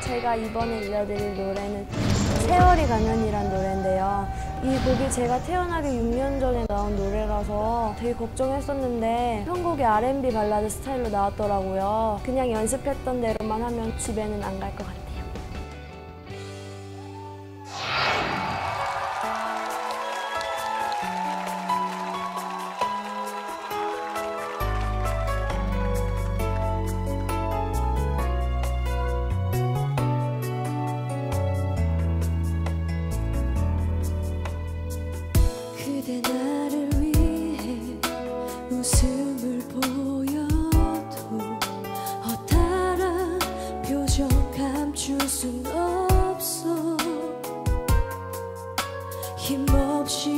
제가 이번에 들려드릴 노래는 세월이 가면이란 노래인데요. 이 곡이 제가 태어나기 6년 전에 나온 노래라서 되게 걱정했었는데 한국의 R&B 발라드 스타일로 나왔더라고요. 그냥 연습했던 대로만 하면 집에는 안 갈 것 같아요. 그대 나를 위해 웃음을 보여도 허탈한 표정 감출 순 없어. 힘없이